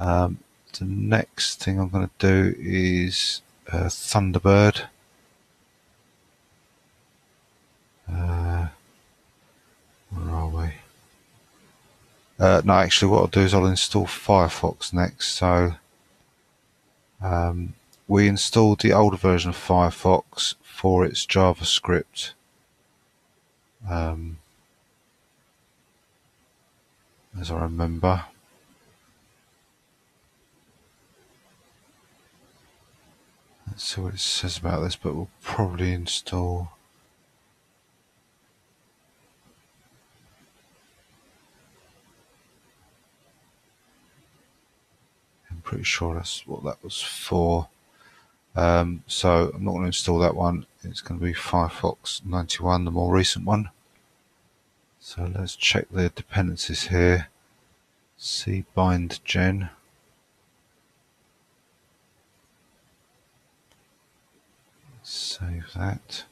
The next thing I'm going to do is Thunderbird. Where are we? No, actually what I'll do is I'll install Firefox next. So we installed the older version of Firefox for its JavaScript. As I remember. Let's see what it says about this, but we'll probably install. I'm pretty sure that's what that was for. So I'm not going to install that one. It's going to be Firefox 91, the more recent one. So let's check the dependencies here. cbindgen. Save that.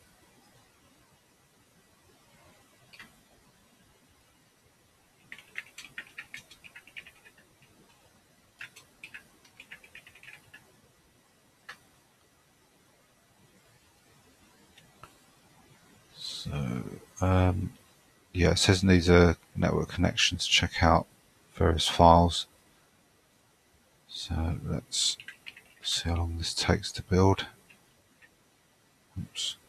So yeah, it says it needs a network connection to check out various files. So let's see how long this takes to build. Oops.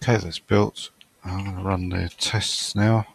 Okay, that's built. I'm going to run the tests now.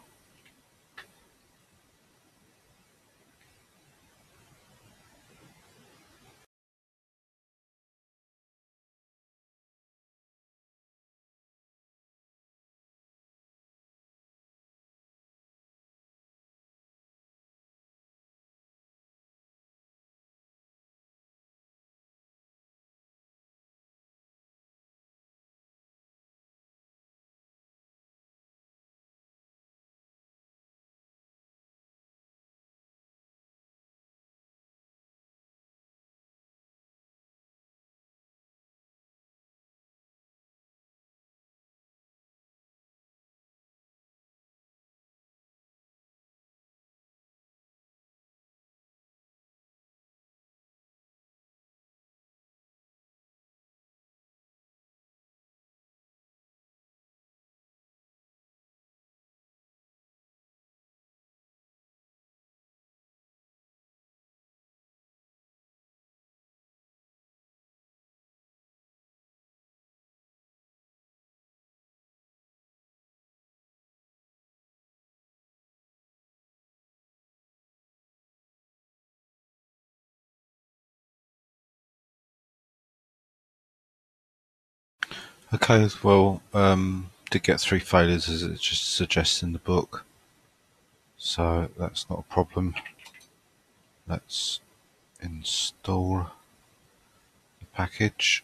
Okay, well, did get 3 failures as it just suggests in the book, so that's not a problem. Let's install the package.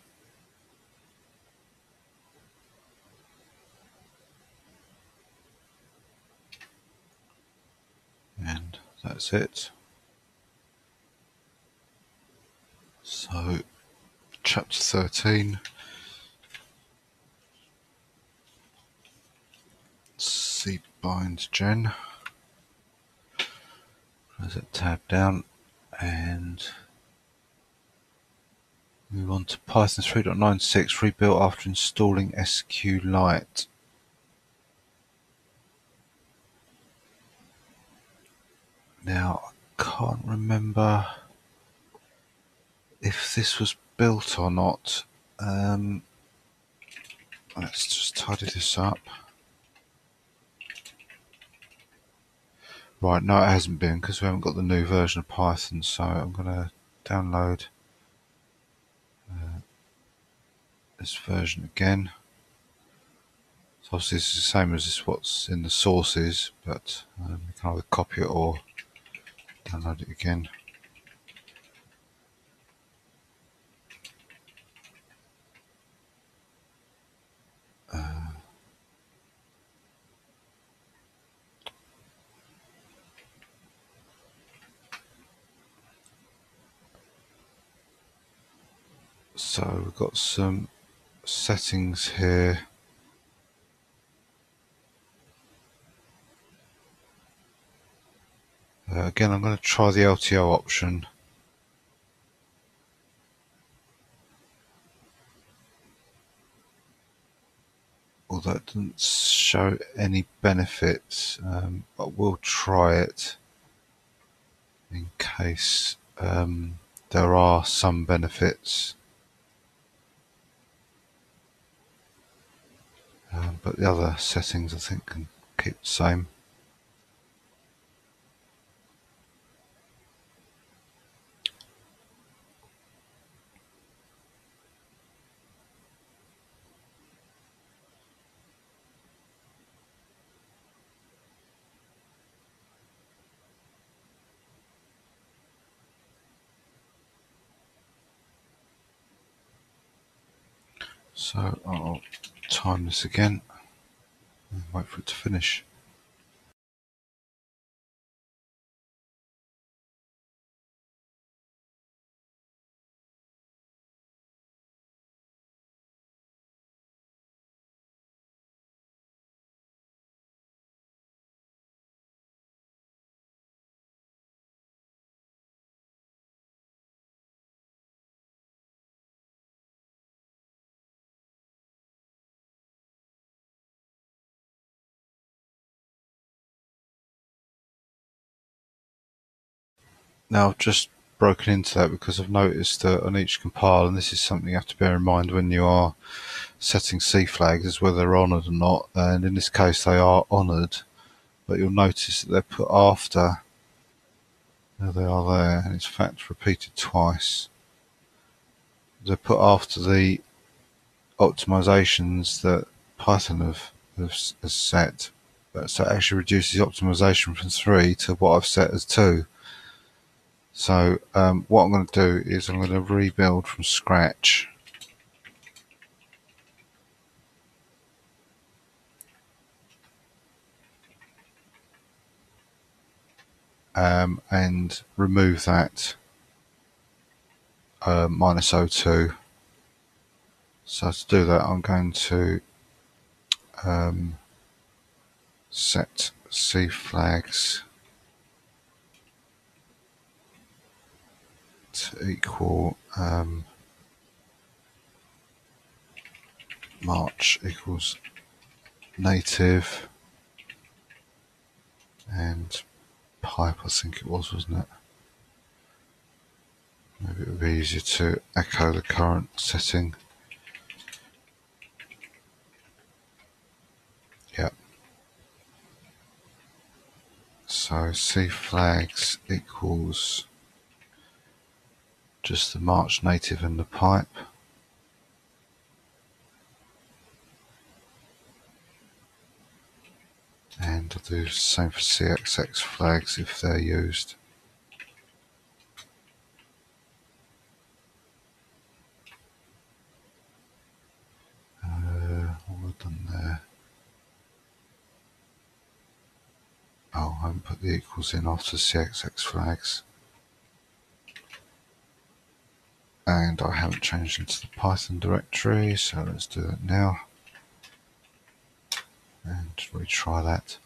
And that's it. So, chapter 13. C bind gen. Close that tab down and move on to Python 3.96 rebuilt after installing SQLite. Now, I can't remember if this was built or not. Let's just tidy this up. Right, no, it hasn't been because we haven't got the new version of Python, so I'm going to download this version again. So obviously this is the same as this what's in the sources, but you can either copy it or download it again. So we've got some settings here. Again, I'm going to try the LTO option. Although it doesn't show any benefits, but we'll try it in case there are some benefits. But the other settings I think can keep the same. So I'll time this again and wait for it to finish. Now I've just broken into that because I've noticed that on each compile, and this is something you have to bear in mind when you are setting C flags, is whether they're honoured or not, and in this case they are honoured, but you'll notice that they're put after. There they are there, and it's in fact repeated twice. They're put after the optimizations that Python has set. So it actually reduces the optimization from 3 to what I've set as 2. So what I'm going to do is I'm going to rebuild from scratch. And remove that -02. So to do that, I'm going to set C flags to equal March equals native and pipe, I think it was, wasn't it? Maybe it would be easier to echo the current setting. Yep. So C flags equals just the March native and the pipe. And I'll do the same for CXX flags if they're used. What have I done there? Oh, I haven't put the equals in after CXX flags. And I haven't changed into the Python directory, so let's do that now. And retry that.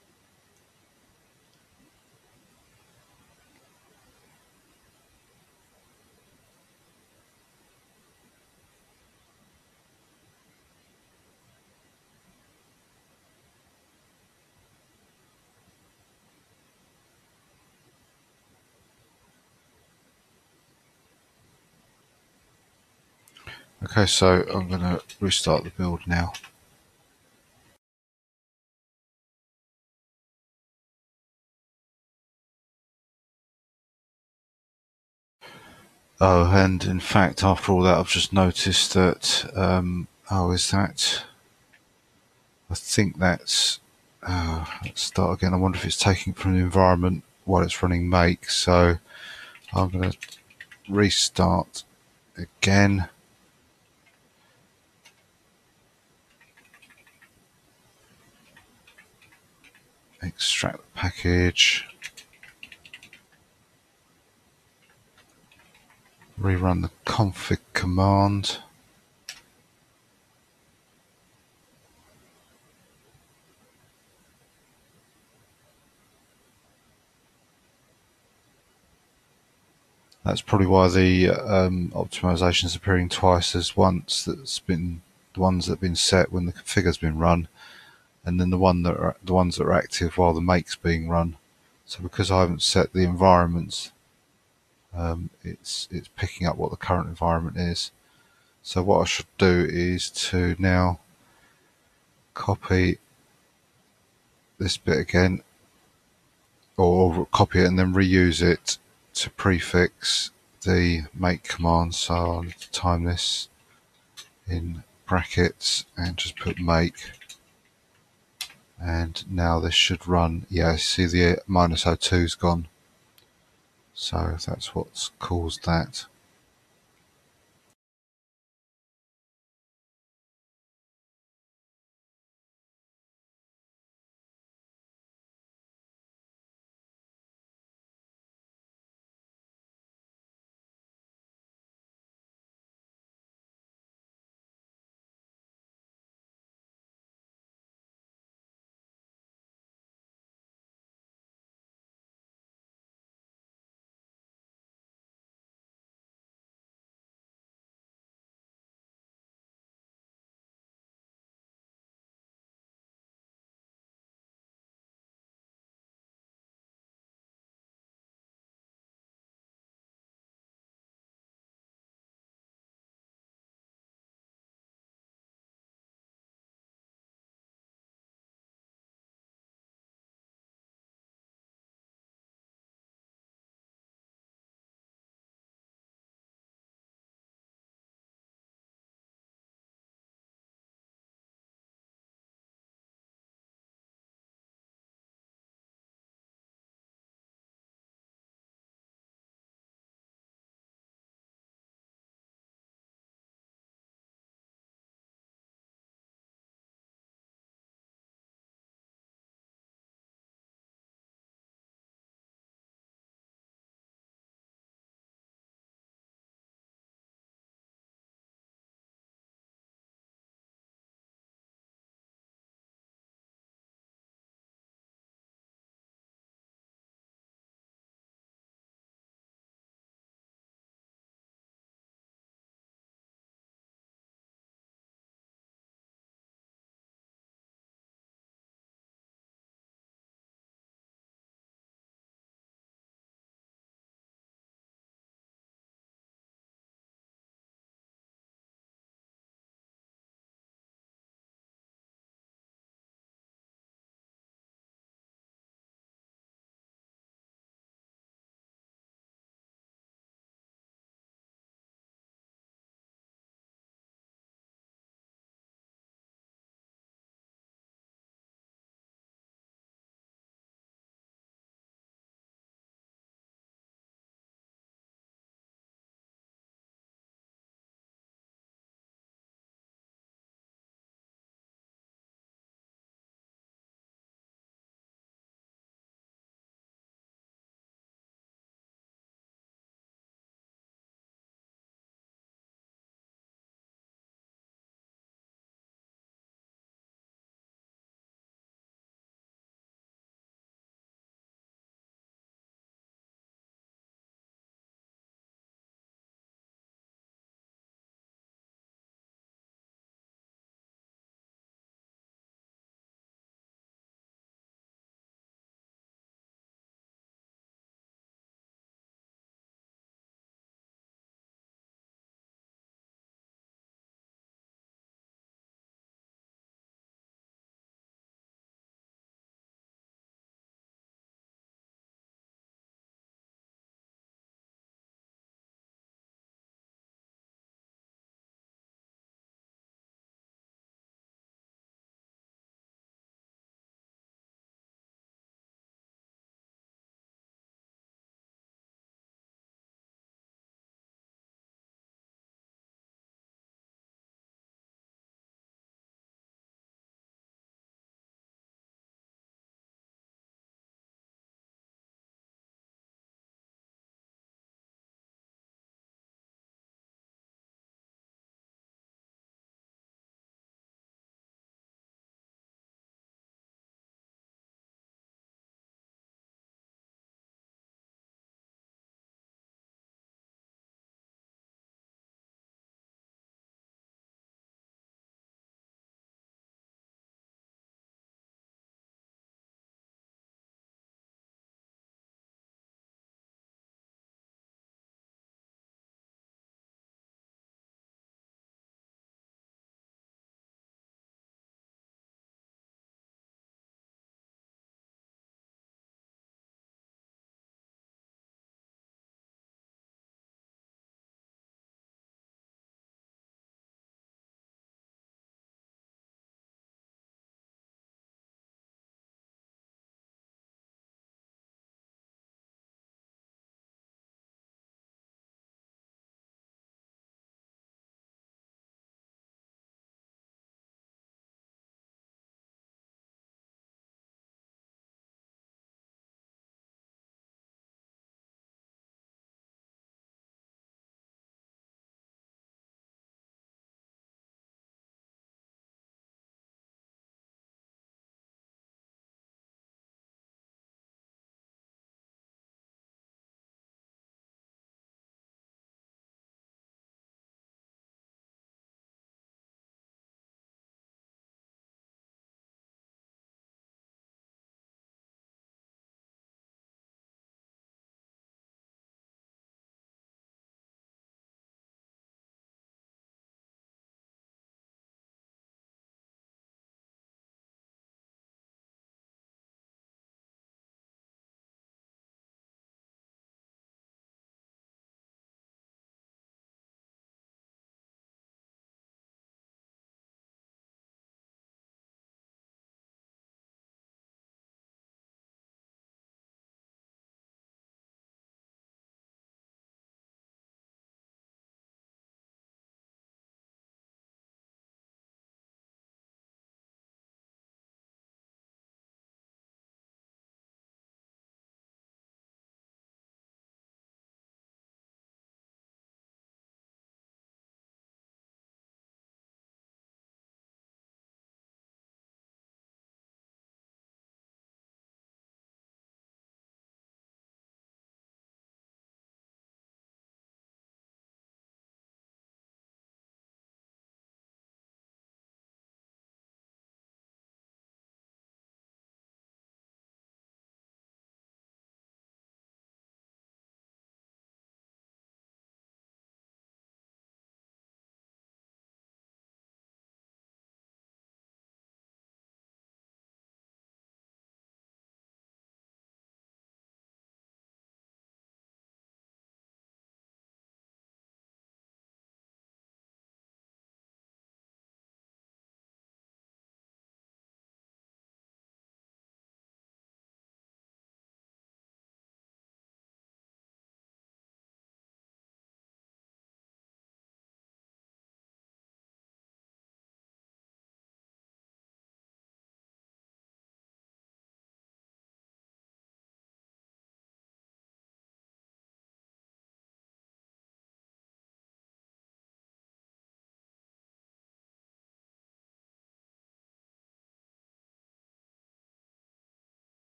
Okay, so I'm going to restart the build now. Oh, and in fact, after all that, I've just noticed that, is that? I think that's, let's start again. I wonder if it's taking from the environment while it's running make. So I'm going to restart again. Extract the package. Rerun the config command. That's probably why the optimization is appearing twice as once. That's been the ones that have been set when the configure's been run, and then the ones that are active while the make's being run. So because I haven't set the environments, it's picking up what the current environment is. So what I should do is to now copy this bit again, or copy it and then reuse it to prefix the make command. So I'll need to time this in brackets and just put make. And now this should run. Yeah, see the -02's gone. So that's what's caused that.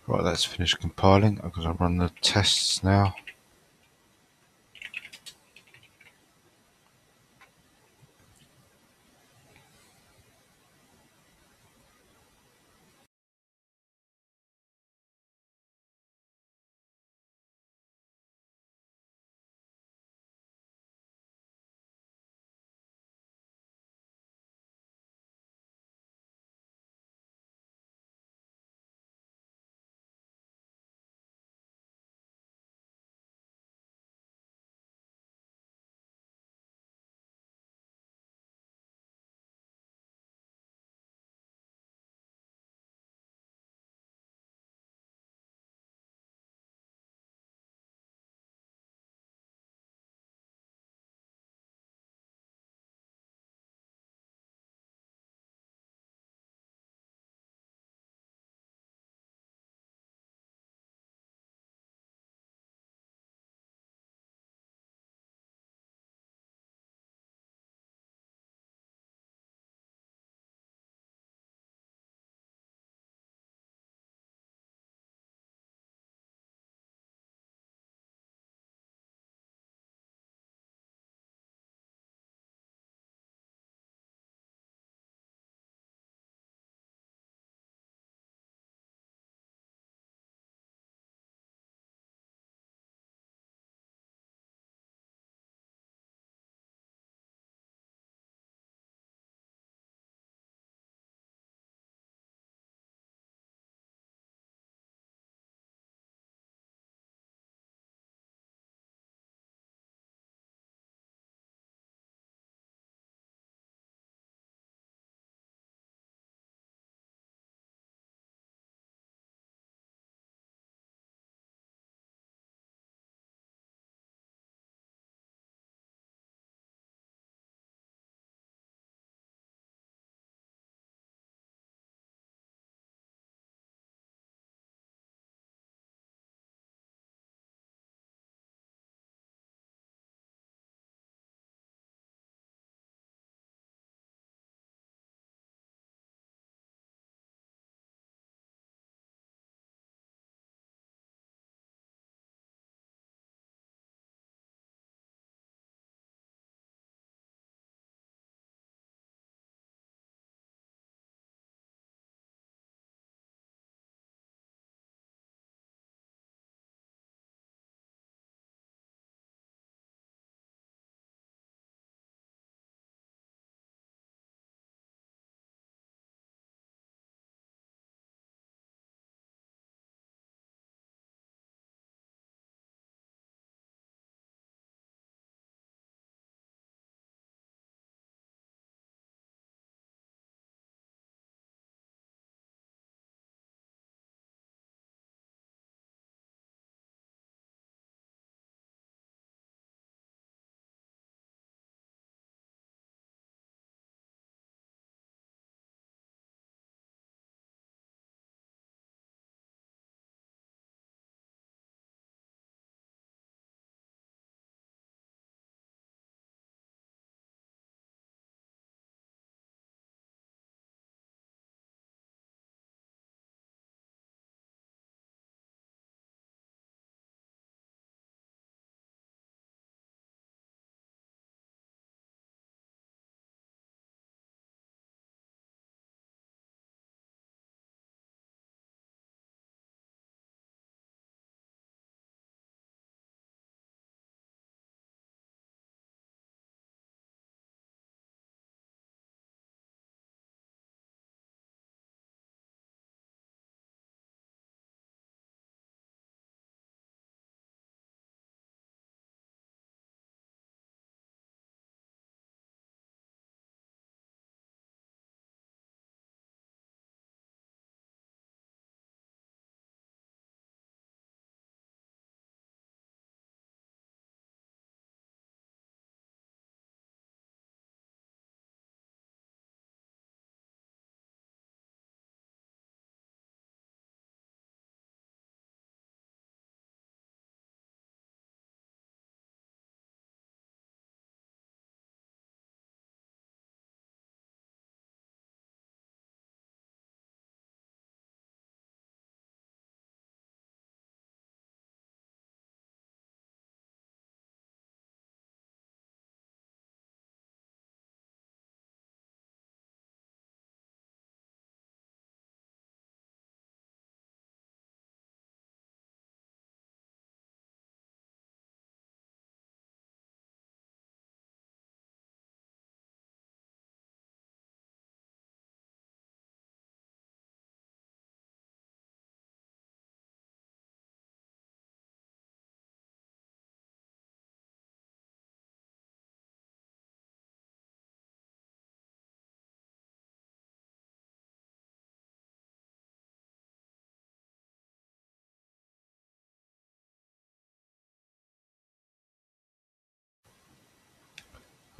Right, that's finished compiling. I'm going to run the tests now.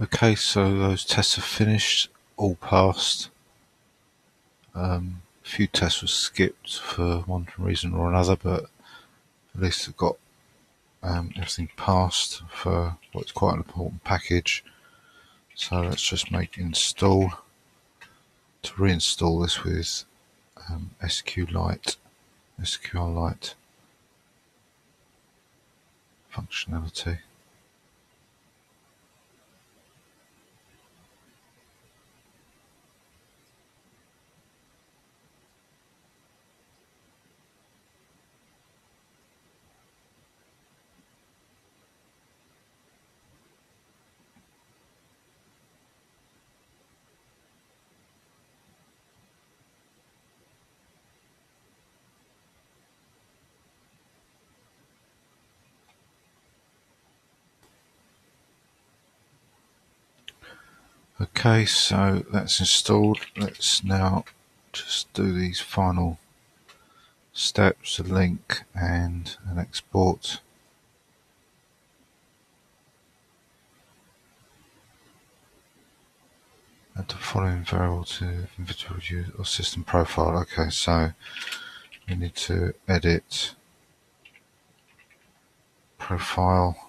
Okay, so those tests are finished, all passed. A few tests were skipped for one reason or another, but at least it got everything passed for what's quite an important package. So let's just make install to reinstall this with SQLite functionality. Okay, so that's installed. Let's now just do these final steps, a link and an export. Add the following variable to individual user or system profile. Okay, so we need to edit profile,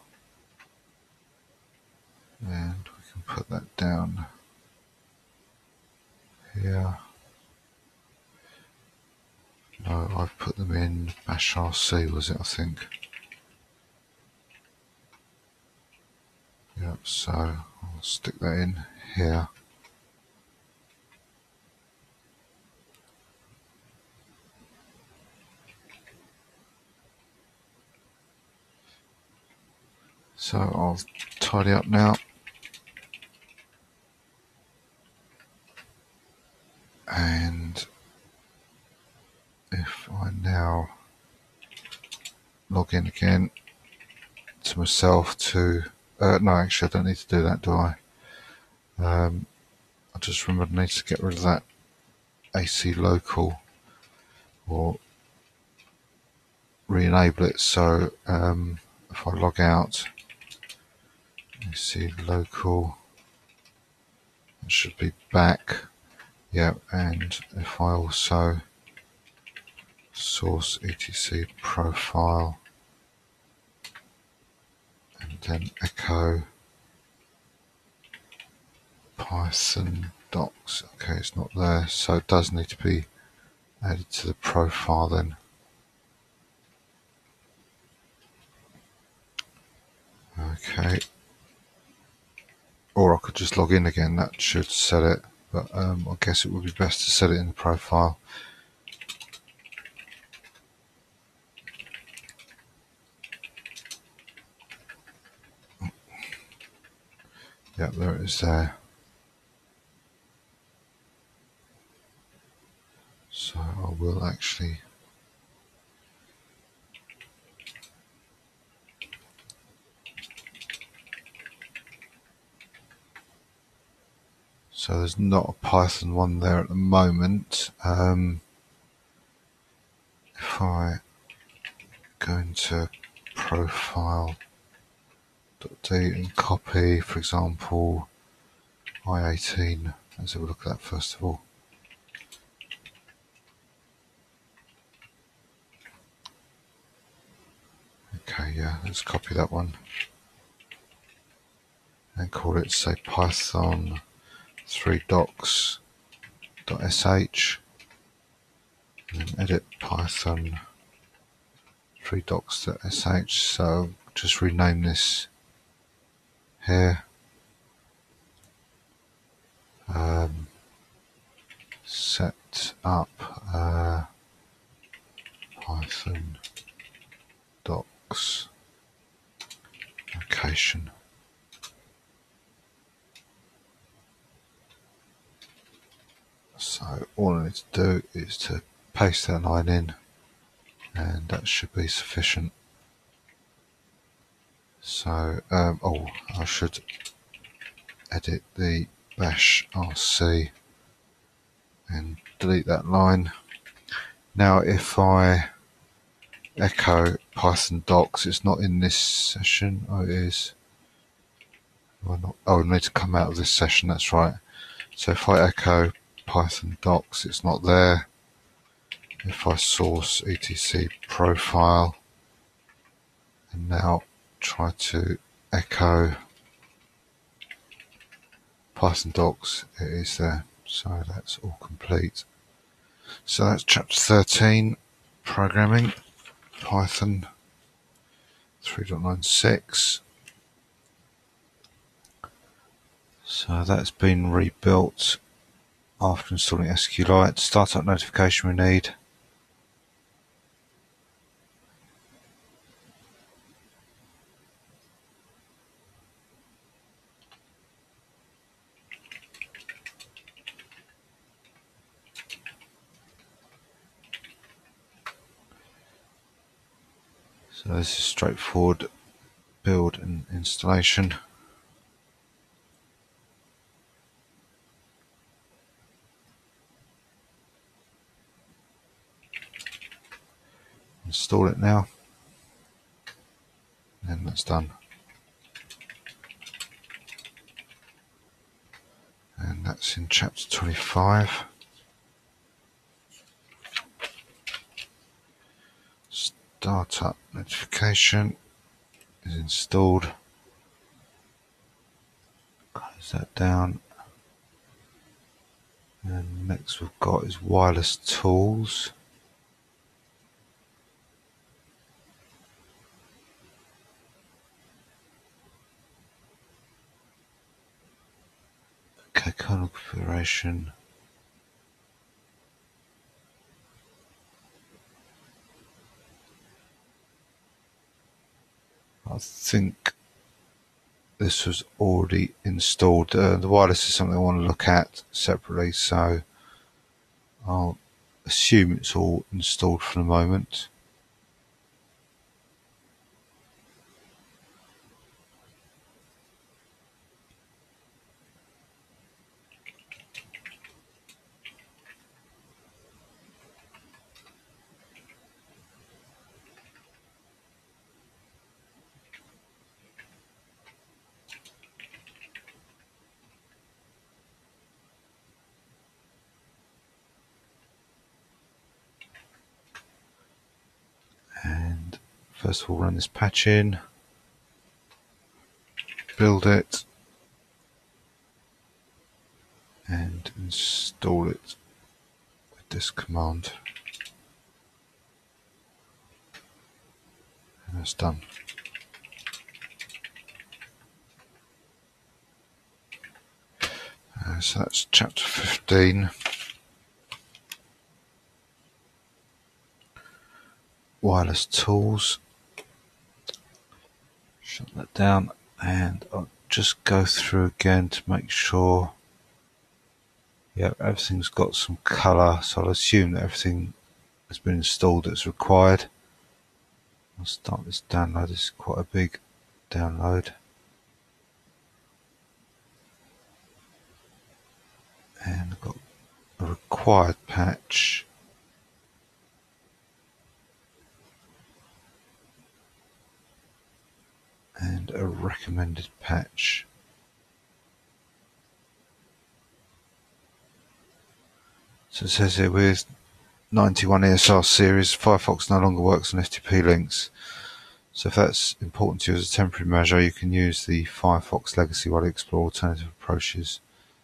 and we can put that down here. No, I've put them in bash RC, was it, I think? Yep, so I'll stick that in here. So I'll tidy up now. And if I now log in again to myself to, no, actually I don't need to do that, do I? I just remembered I need to get rid of that AC local or re-enable it. So if I log out, AC local, it should be back. Yeah, and if I also source etc profile and then echo Python docs. Okay, it's not there, so it does need to be added to the profile then. Okay, or I could just log in again, that should set it, but I guess it would be best to set it in the profile. Yeah, there it is there. So I will actually so there's not a Python one there at the moment. If I go into profile.d and copy, for example, I18, let's have a look at that first of all. Okay, yeah, let's copy that one and call it, say, Python 3docs.sh, and then edit Python 3docs.sh. So just rename this here. Set up Python docs location. So all I need to do is to paste that line in, and that should be sufficient. So, oh, I should edit the bash rc and delete that line. Now if I echo Python docs, it's not in this session. Oh, it is. Oh, I need to come out of this session, that's right. So if I echo Python docs, it's not there. If I source etc profile and now try to echo Python docs, it is there. So that's all complete. So that's chapter 13, programming, Python 3.96. So that's been rebuilt after installing SQLite. Startup notification we need. So this is straightforward build and installation. Install it now, and that's done. And that's in chapter 25. Startup notification is installed. Close that down. And next we've got is wireless tools. Okay, kernel configuration. I think this was already installed. The wireless is something I want to look at separately, so I'll assume it's all installed for the moment. And first of all, run this patch in, build it, and install it with this command. And that's done. So that's chapter 15. Wireless tools. Shut that down, and I'll just go through again to make sure. Yeah, everything's got some colour, so I'll assume that everything has been installed that's required. I'll start this download. This is quite a big download. And I've got a required patch. And a recommended patch. So it says here with 91 ESR series, Firefox no longer works on FTP links. So if that's important to you as a temporary measure, you can use the Firefox legacy while you explore alternative approaches.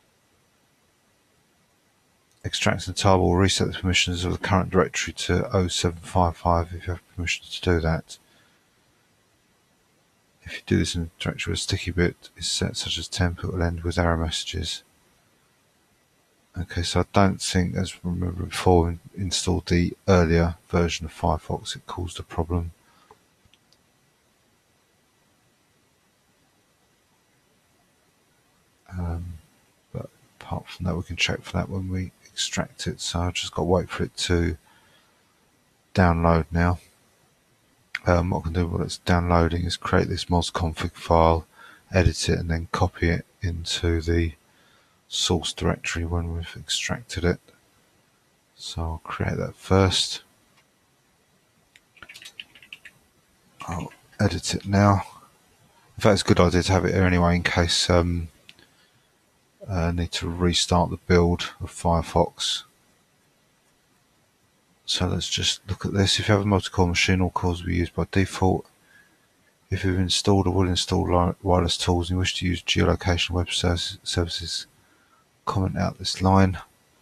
Extracting the table will reset the permissions of the current directory to 0755 if you have permission to do that. If you do this in a directory where a sticky bit is set, such as temp, it will end with error messages. Okay, so I don't think, as we remember before, we installed the earlier version of Firefox, it caused a problem. But apart from that, we can check for that when we extract it. So I've just got to wait for it to download now. What I can do while it's downloading is create this mozconfig file, edit it, and then copy it into the source directory when we've extracted it. So I'll create that first. I'll edit it now. In fact, it's a good idea to have it here anyway in case I need to restart the build of Firefox. So let's just look at this. If you have a multi-core machine, all cores will be used by default. If you've installed or will install wireless tools and you wish to use geolocation web services, comment out this line.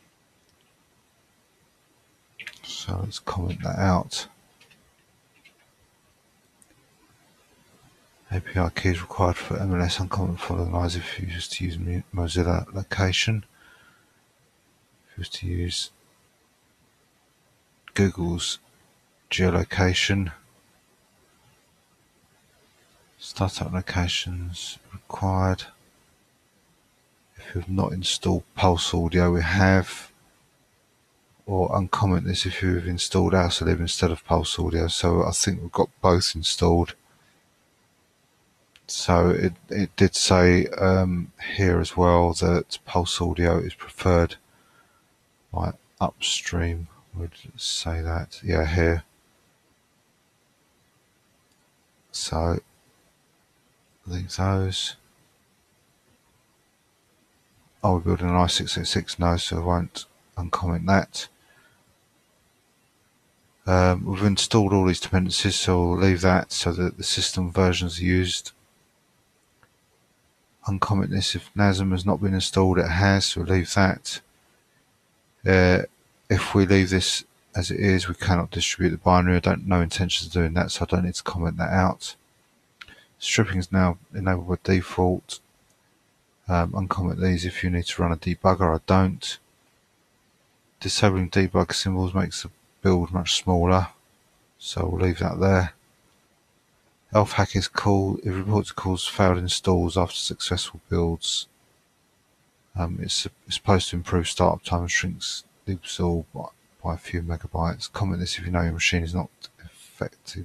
So let's comment that out. API keys required for MLS uncomment following lines if you wish to use Mozilla location. If you wish to use Google's geolocation, startup locations required. If you've not installed Pulse Audio, we have, or uncomment this if you've installed Alsalib instead of Pulse Audio. So I think we've got both installed. So it did say here as well that Pulse Audio is preferred by upstream. Would say that, yeah, here. So leave those. Oh, we're building an i686 now, so I won't uncomment that. We've installed all these dependencies, so we'll leave that so that the system versions are used. Uncomment this if NASM has not been installed, it has, so we'll leave that. If we leave this as it is, we cannot distribute the binary. I don't no intentions of doing that, so I don't need to comment that out. Stripping is now enabled by default. Uncomment these if you need to run a debugger. I don't. Disabling debug symbols makes the build much smaller, so we'll leave that there. Elf hack is cool. It reports calls failed installs after successful builds. It's supposed to improve startup time and shrinks loops all by a few megabytes. Comment this if you know your machine is not affected.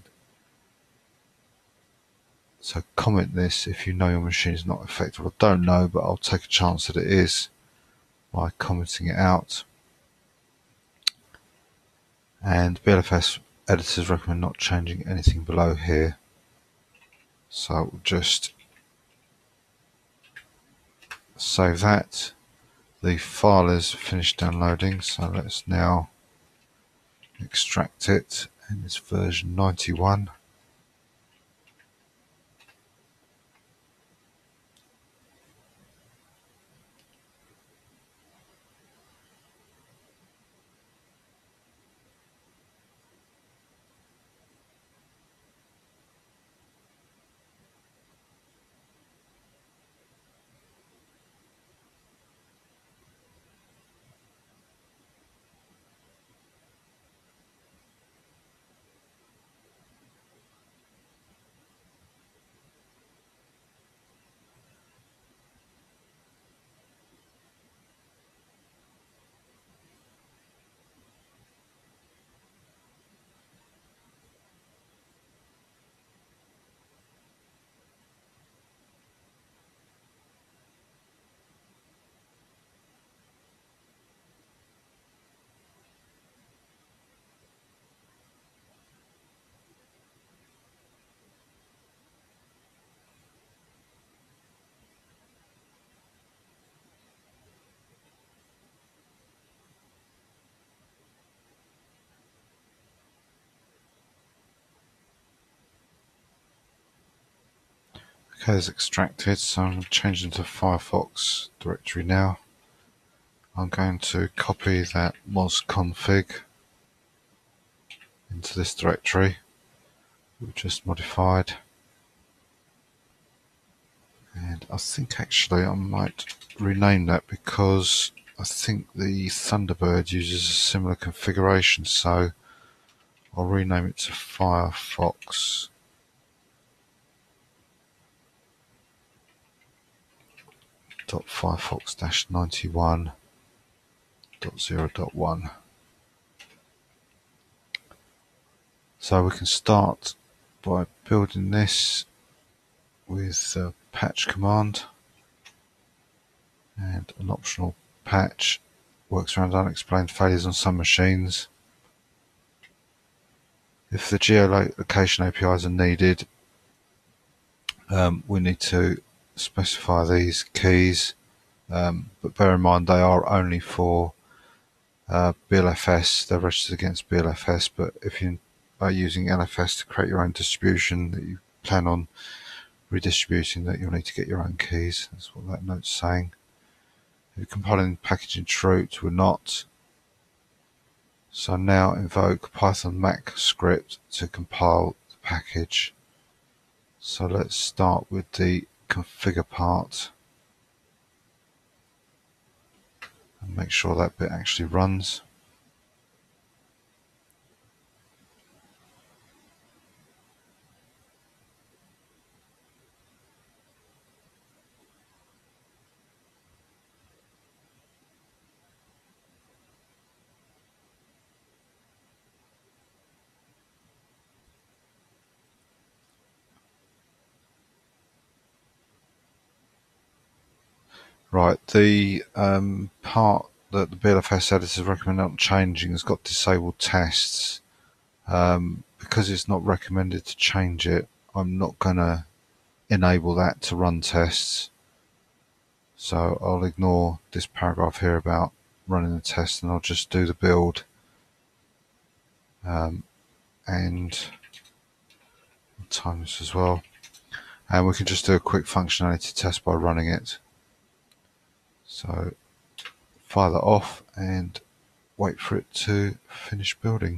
So comment this if you know your machine is not affected. I don't know, but I'll take a chance that it is by commenting it out. And BLFS editors recommend not changing anything below here. So we'll just save that. The file is finished downloading, so let's now extract it, and it's version 91. Okay, it's extracted, so I'm going to change into Firefox directory now. I'm going to copy that mozconfig into this directory we've just modified. And I think actually I might rename that because I think the Thunderbird uses a similar configuration, so I'll rename it to Firefox. .firefox-91.0.1. So we can start by building this with the patch command, and an optional patch works around unexplained failures on some machines. If the geolocation APIs are needed, we need to specify these keys, but bear in mind they are only for BLFS. They're registered against BLFS, but if you are using LFS to create your own distribution that you plan on redistributing, that you'll need to get your own keys. That's what that note's saying. If you're compiling packaging true, we're not. So now invoke Python Mac script to compile the package. So let's start with the configure part and make sure that bit actually runs. Right, the part that the BLFS editors recommend not changing has got disabled tests. Because it's not recommended to change it, I'm not going to enable that to run tests. So I'll ignore this paragraph here about running the test, and I'll just do the build and time this as well. And we can just do a quick functionality test by running it. So fire that off and wait for it to finish building.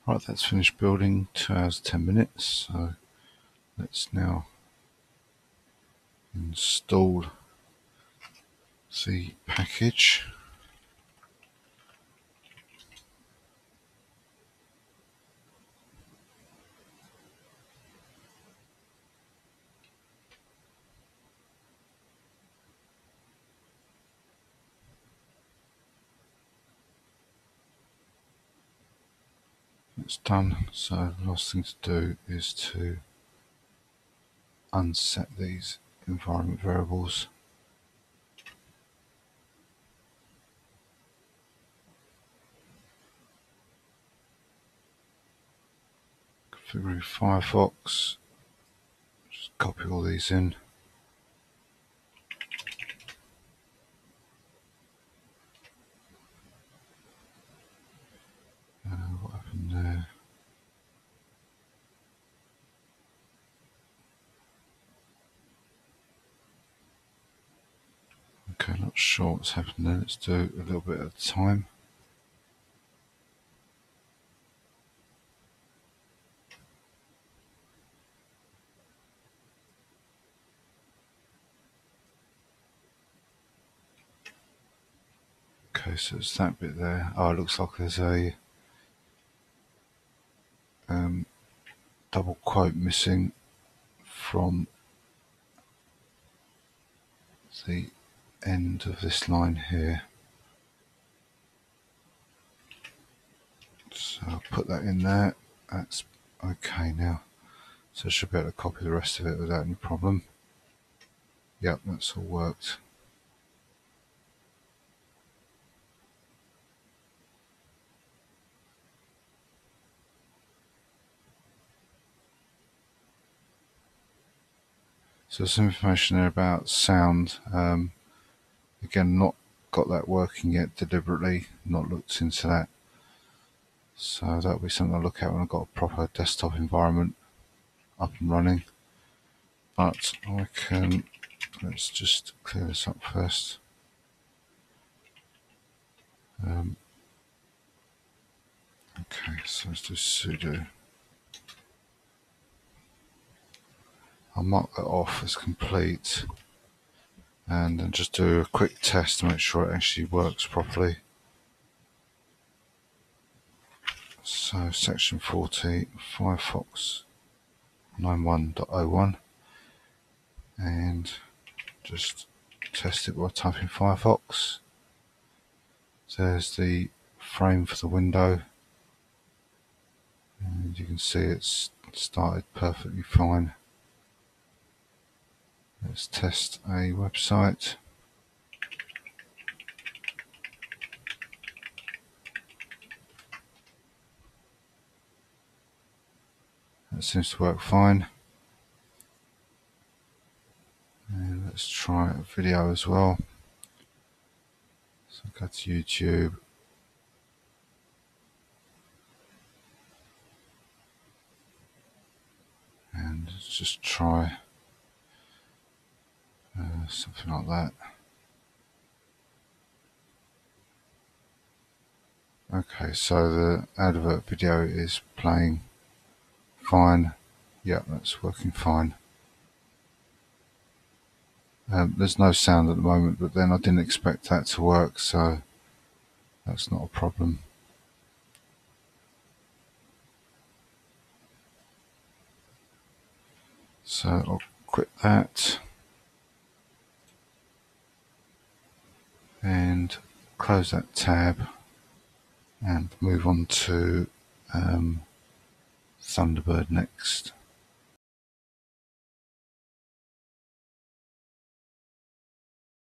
Right, that's finished building, 2 hours 10 minutes. So let's now install the package. It's done, so the last thing to do is to unset these environment variables. Configure Firefox, just copy all these in. What happened there? Okay, not sure what's happened there. Let's do a little bit at a time. Okay, so it's that bit there. Oh, it looks like there's a double quote missing from the end of this line here. So I'll put that in there. That's okay now. So I should be able to copy the rest of it without any problem. Yep, that's all worked. So some information there about sound. Again, not got that working yet deliberately, not looked into that. So that'll be something I'll look at when I've got a proper desktop environment up and running. But I can, let's just clear this up first. Okay, so let's do sudo. I'll mark that off as complete and then just do a quick test to make sure it actually works properly. So section 40, Firefox 91.01, and just test it by typing Firefox. So there's the frame for the window, and you can see it's started perfectly fine. Let's test a website. That seems to work fine. And let's try a video as well. So go to YouTube. And let's just try something like that. Okay, so the advert video is playing fine. Yeah, that's working fine. There's no sound at the moment, but then I didn't expect that to work, so that's not a problem. So I'll quit that and close that tab and move on to Thunderbird next.